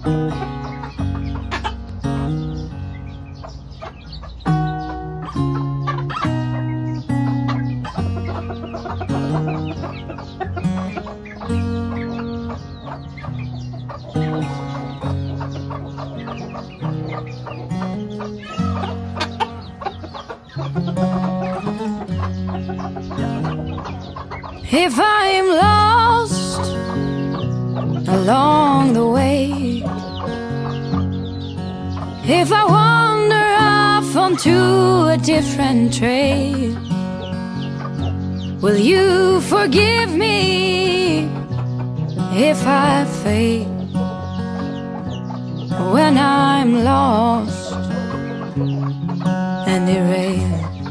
If I'm lost along the way, if I wander off onto a different trail, will you forgive me if I fail when I'm lost and derailed?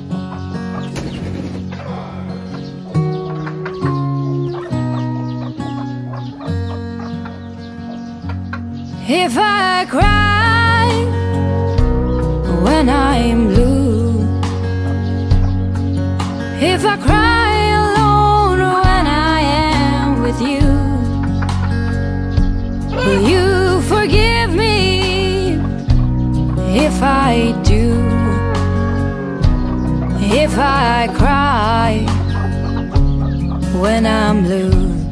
If I cry when I'm blue, if I cry alone when I am with you, will you forgive me if I do? If I cry when I'm blue?